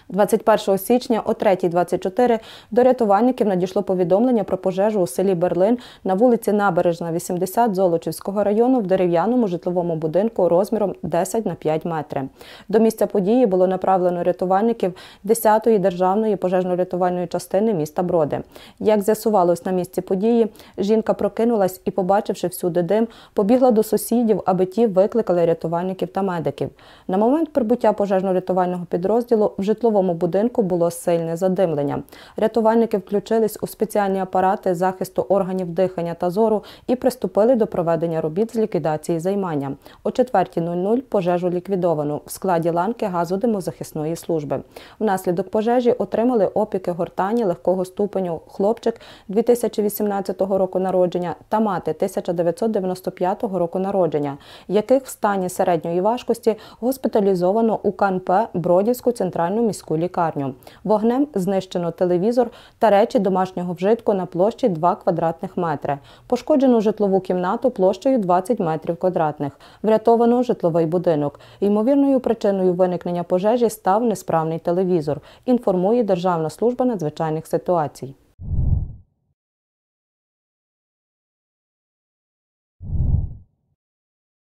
21 січня о 3:24 до рятувальників надійшло повідомлення про пожежу у селі Берлин на вулиці Набережна, 80 Золочівського району в дерев'яному житловому будинку розміром 10 на 5 метрів. До місця події було направлено рятувальників 10-ї державної пожежно-рятувальної частини міста Броди. Як з'ясувалось на місці події, жінка прокинулась і, побачивши всюди дим, побігла до сусідів, аби ті викликали рятувальників та медиків. На момент прибуття пожежно-рятувального підрозділу в житловому будинку було сильне задимлення. Рятувальники включились у спеціальні апарати захисту органів дихання та зору і приступили до проведення робіт з ліквідації займання. О 4:00 пожежу ліквідовано в складі ланки газодимозахисної служби. Внаслідок пожежі отримали опіки гортані легкого ступеню хлопчик 2018 року народження та мати 1995 року народження, яких в стані середньої важкості госпіталізовано у КНП Бродівську центральну міську лікарню. Вогнем знищено телевізор та речі домашнього вжитку на площі 2 квадратних метри. Пошкоджено житлову кімнату площею 20 метрів квадратних. Врятовано житловий будинок. Ймовірною причиною виникнення пожежі став несправний телевізор, інформує Державна служба надзвичайних ситуацій.